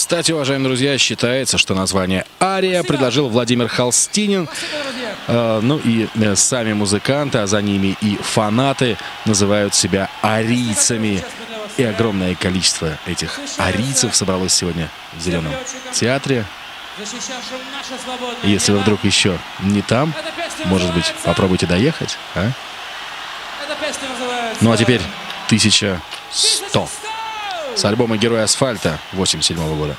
Кстати, уважаемые друзья, считается, что название «Ария» предложил Владимир Холстинин. Ну и сами музыканты, а за ними и фанаты называют себя арийцами. И огромное количество этих арийцев собралось сегодня в Зеленом театре. Если вы вдруг еще не там, может быть, попробуйте доехать, а? Ну а теперь 1100 с альбома «Герой асфальта» 1987 года.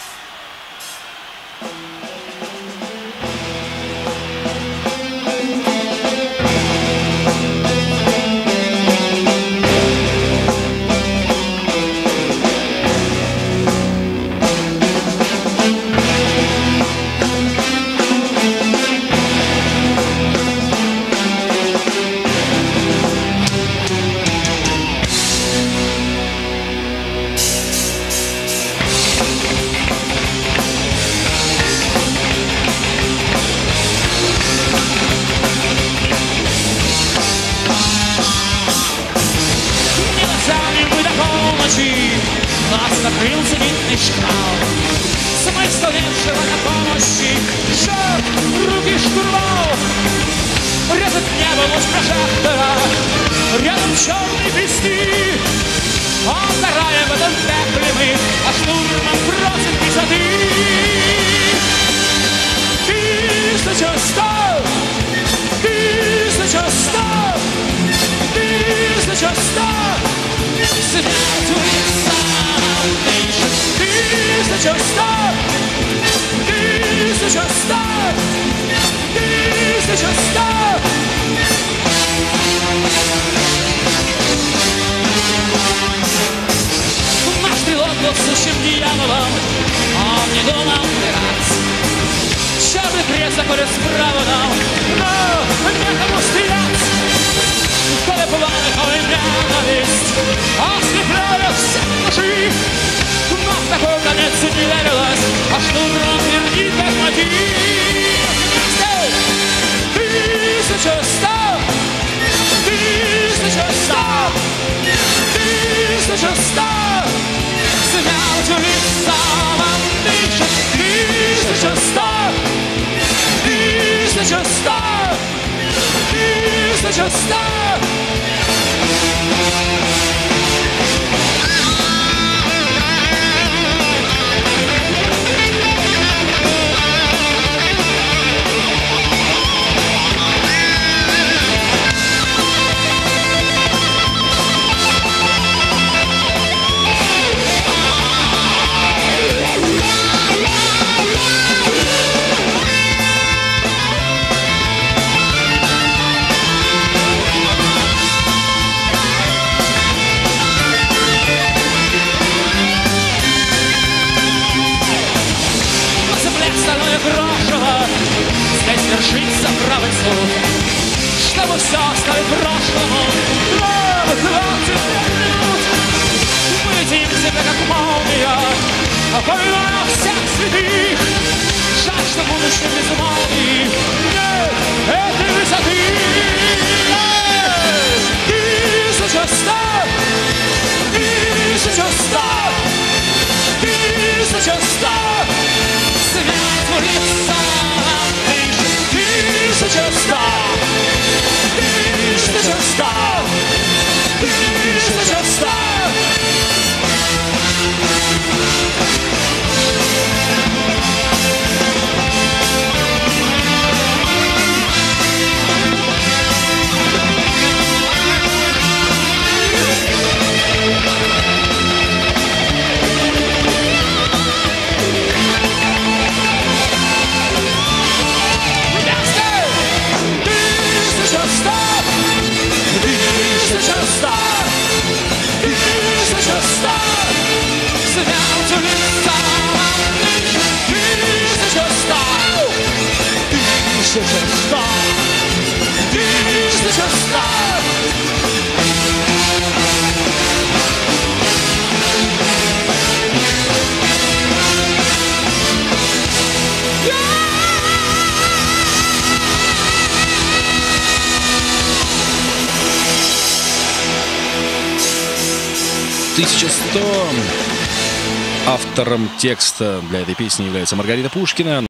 Нас накрыл зенитный шквал. Смысл левшего на помощи, шаг, руки штурвал. Резать небо луч прожектора, рядом черный вести. Он сгораем в этом пекле мы, а штурман просит высоты. 1100, 1100, 1100. Смерть улица. 1100, 1100, 1100. Наш стрелок был сущим дьяволом, он не думал умирать. Черный крест заходит справа нам, но некому стрелять. Коли планы, коли ненависть, ослепляют все души. Но в такой конец не верилось, а штурман вернит как мотив. 1100, 1100, 1100. Смерть улица вам дышит. 1100, 1100, 1100. Здесь вершится правый суд, чтобы все оставить прошлому. Новых 25 минут мы летим себе как молния, опоминая всех святых. Жаль, что будущее без молнии нет этой высоты. 1100, 1100, 1100. Смерть улица. 1100, 1100, 1100. Автором текста для этой песни является Маргарита Пушкина.